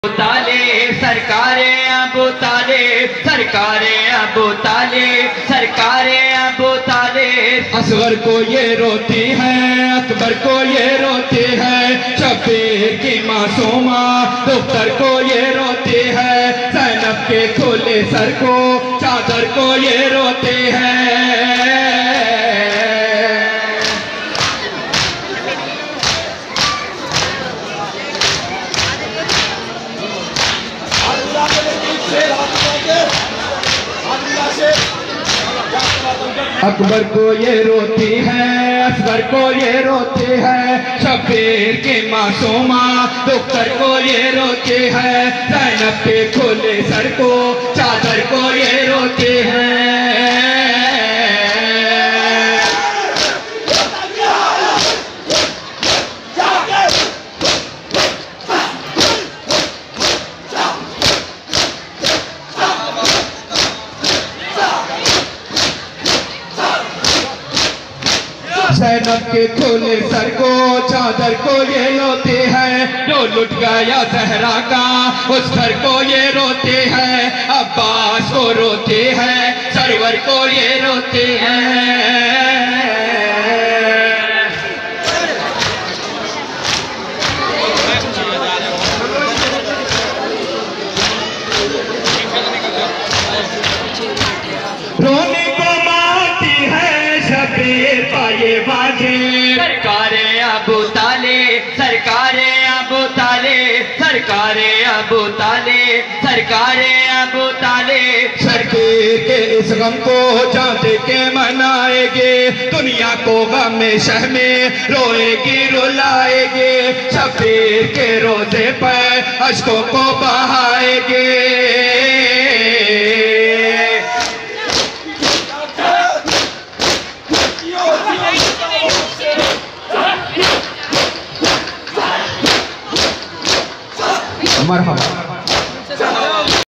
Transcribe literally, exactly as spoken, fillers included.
ताले सरकारे अबू ताले सरकारे अबू ताले सरकारे अबू ताले। असगर को ये रोती है, अकबर को ये रोती है, शबीर की मासूमा दुख्तर को ये रोती है, ज़ैनब के खुले सर को चादर को ये रोते हैं। अकबर को ये रोती है, असगर को ये रोती है, शबीर की मासूमा दुख्तर को ये रोती है, ज़ैनब के खुले सर को चादर को ये रोती है। ज़ैनब के खुले सर को चादर को ये रोते हैं, जो लुट गया ज़हरा का उस घर को ये रोते हैं, अब्बास को रोते हैं, सरवर को ये रोते हैं। रोने को मारती है शबीर पाए बाजे। सरकारे अबू ताले सरकारे अबू ताले सरकारे अबू ताले सरकारे अबू ताले। शबीर के इस गम को जान दे के मनाएंगे, दुनिया को गम में शह में रोएगी रुलाएंगे, शबीर के रोजे पर अश्कों को बहाएंगे। मरहबा।